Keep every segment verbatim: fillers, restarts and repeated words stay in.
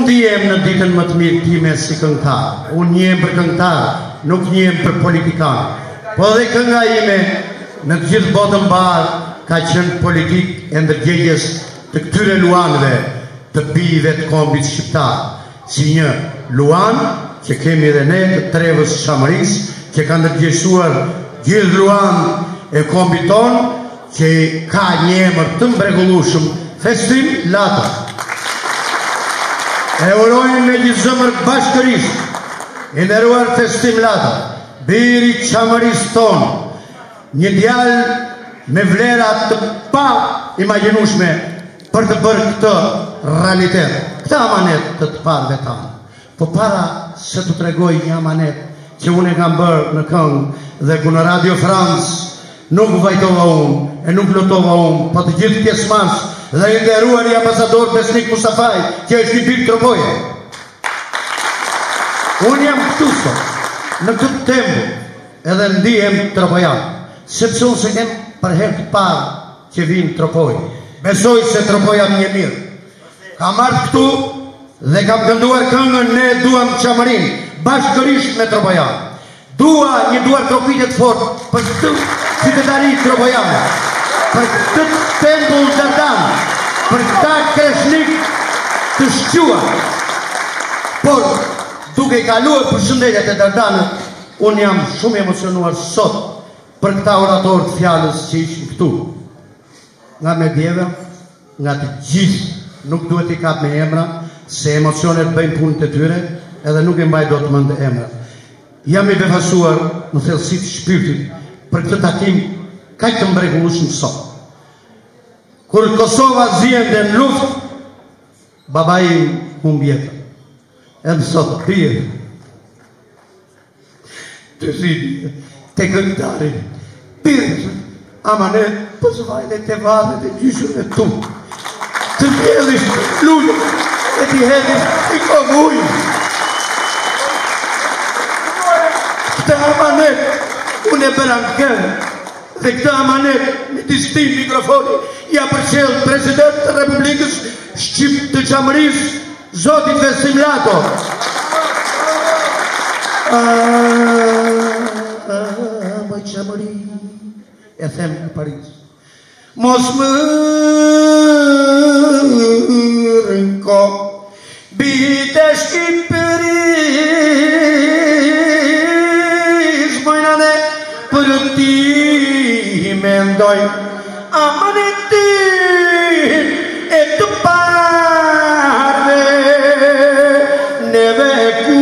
Unë ndihem në ditën më të mirë time si këngëtar. Unë njihem për këngëtar, nuk njihem për politikan. Po dhe kënga ime në të gjithë botën barë ka qenë politik e ndërgjegjes të këtyre luanëve të bijve të kombit shqiptar. Si një luan që kemi dhe ne të Trevës Shamëris, që ka ndërgjegjësuar gjithë luan e kombit tonë, që ka një emër të mbregullueshëm, Festim Lata. E urojmë me gjithë zëmër bashkërisht, i nderuar Festim Lata, biri Çamëris tonë, një djalë me vlera të pa imagjinueshme për të bërë këtë realitet, këtë amanet të të parëve tanë. Po para se të tregoj një amanet që unë e kam bërë në këngë dhe ku në Radio France nuk vajtova unë, e nuk lotova unë, po të gjithë pjesëmarrës dhe i nderuar i ambasador Besnik Mustafaj, që është i birë Tropoje. Unë jam këtu sot, në këtë tempo, edhe ndihem tropojan, sepse unë se kem për herë të parë që vinë Tropoje. Besoj se Tropoja më një mirë. Kam ardhur këtu dhe kam kënduar këngën Ne duam Çamërin, bashkërisht me Tropojan. Dua një duar tropitet fort për këtë qytetari tropojane, për këtë tempull Dardan, për këta kreshnik të shquar. Por, duke i kaluar përshëndetjet e Dardanët, unë jam shumë emocionuar sot për këta orator të fjalës që ishin këtu. Nga medjeve, nga të gjithë, nuk duhet i kap me emra, se emocionet bëjnë punët e tyre, edhe nuk e mbaj do të mend emra. Jam i befasuar në thellësi të shpirtit për këtë takim kaq të mbrekullueshëm sot. Kur Kosova zihente në luftë, babai humbi jetën. Edhe sot bie të zidi të këngëtari, bie amanet për zvajt e të vadet e gjyshën e tu, të vjellish lullë e të hedhish i kovuj. Këtë amanet, unë e bëra në këngë, dhe këtë amanet, me distin mikrofoni, ja përqel president të Republikës Shqip të Çamëris, Zotit Festim Lato. Më Çamëri, e them në Paris, mos më rënko, bite Shqipëri, për ti mendoj amanetin e të parve, neve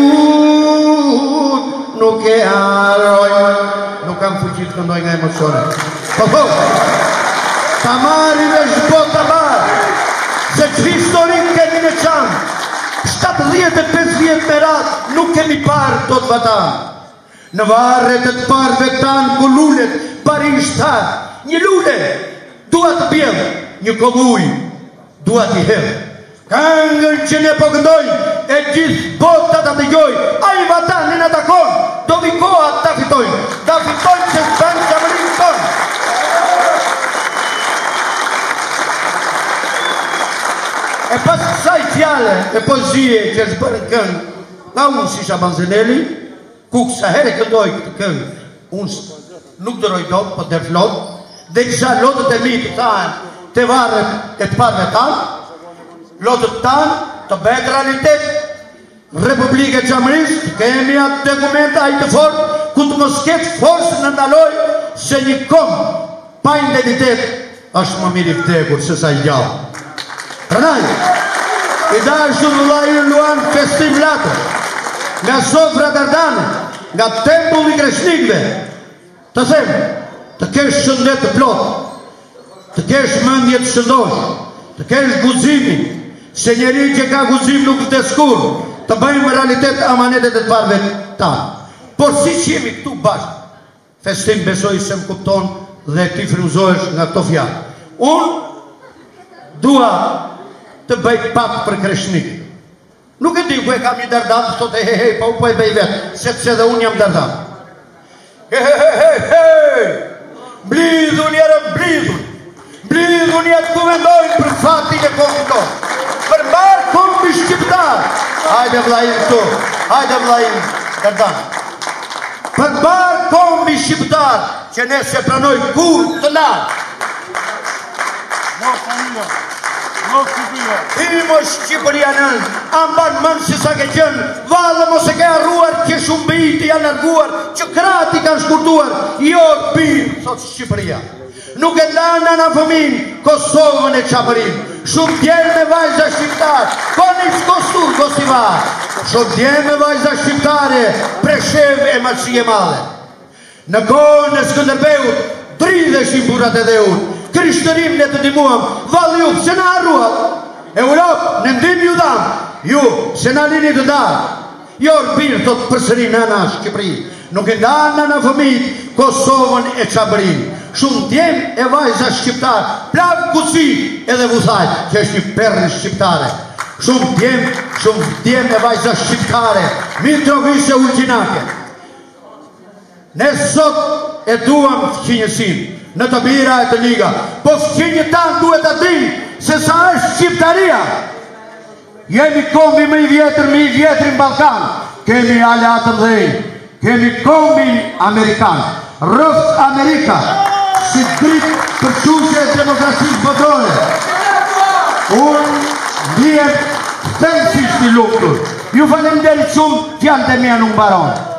kur nuk e haroj. Nuk kam fuqi të këndoj nga emocione. Po po, ta marri dhe shbot ta marri, se që historik kemi në qanë, shtatëdhjetë e pesëdhjetë me ratë nuk kemi parë do të vatanë. Në varret e të parve tanë ku lullet pari shtarë, një lulle, dua të bjellë, një kovuj, dua t'i herë. Këngën që ne po këndoj, e gjithë bota të dëgjoj, a i vatanin në takon, do vikohat të fitojnë, të fitojnë që s'banë Çamërin tonë. E pas kësaj fjale e poezie që është bërë këngë, nga unë si Shaban Zeneli, ku kësa herë këndoj këtë këngë, unë nuk dëroj do, po dërflot, dhe kësa lotët e mi të tanë, të varët e të parve tanë, lotët tanë të bëhet realitet, Republike Çamëris, kemi atë dokumenta i të fort, ku të mos ketë forës në ndaloj, se një kom pa identitet, është më mirë i vdekur, se sa i gjallë. Rënaj, i dashur vëllai Luan Festim Lata, nga sofra Dardane, nga tempulli i kreshnikëve, të them, të kesh shëndet të plot, të kesh mendje të shëndosh, të kesh guximi, se njeri që ka guxim nuk vdes kurrë, të bëjmë realitet amanetet e të parve tanë. Por si që jemi këtu bashkë, Festim besoj se më kupton dhe ti frymëzohesh nga këto fjalë. Unë dua të bëj pak për kreshnikët. Nuk e di ku e kam një Dardan, sot e he he, pa u po e bëj vetë, sepse dhe unë jam Dardan. He he he he he, blidhun jere blidhun, blidhun jetë ku vendojnë për fatin e kombi tonë, për marë kombi shqiptar, Hajde vllajim këtu. Hajde vllajim Erdan. Përmbar kombi shqiptar që ne se pranoj kur të lartë. Imo Shqipëria nën, amban mënë që sa ke qënë, valë mos e ke arruar që shumë bitë janë larguar, që krati kanë shkurtuar, jo birë, thot Shqipëria. Nuk e ndana në fëmin, Kosovën e Çapërin, shumë djenë me vajza shqiptar, koni shkostur Kosivar, shumë djenë me vajza shqiptare, Preshev e Malsi e Male. Në kohën e Skënderbeut, dridheshin burat e dheut, Krishtërim ne të dimuam, valë ju, se në arruat, Europë, në ndim ju dhamë, ju, se në lini të darë, jo rëbirë, thot përsëri nëna Shqipëri, nuk e ndana në fëmijë, Kosovën e Çapërin, shumë djem e vajza shqiptar, plavë kuci edhe vuthajt, që është një perrë shqiptare, shumë djem, shumë djem e vajza shqiptare, Mitrovise Ulqinake. Ne sot e duam fëqinjësin, në të bira e të liga, po fëqinjë tanë duhet të dinë se sa është Shqiptaria. Jemi kombi më i vjetër, më i vjetër në Balkan, kemi aleatën dhej, kemi kombi Amerikan, rëft Amerika, si dritë për qushe e demokracisë botërore. Unë vjen thënsisht i luktur. Ju falemderit shumë, fjallët e mia nuk baronë.